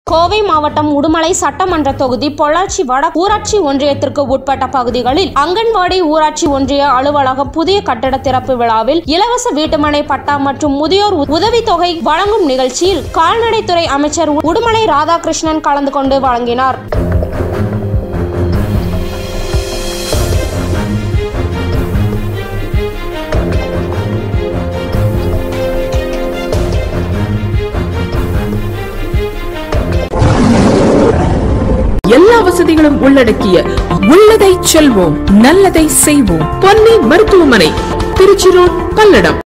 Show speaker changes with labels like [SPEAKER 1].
[SPEAKER 1] கோவை மாவட்டம் உடுமலை சட்டமன்ற தொகுதி பொள்ளாச்சி வட ஊராட்சி ஒன்றியத்திற்கு உட்பட்ட பகுதிகளில் அங்கன்வாடி ஊராட்சி ஒன்றிய அலுவலகம் புதிய கட்டட திறப்பு விழாவில் இலவச வீட்டுமனை பட்டா மற்றும் முதியோர் உதவித்தொகை வழங்கும் நிகழ்ச்சியில் கால்நடைத்துறை அமைச்சர் உடுமலை ராதாகிருஷ்ணன் கலந்து கொண்டு வழங்கினார்.
[SPEAKER 2] எல்லா வசதிகளும் உள்ளடக்கிய உள்ளதை செல்வோம் நல்லதை செய்வோம் பொன்னி மருத்துவமனை, திருச்சி ரோட், பல்லடம்.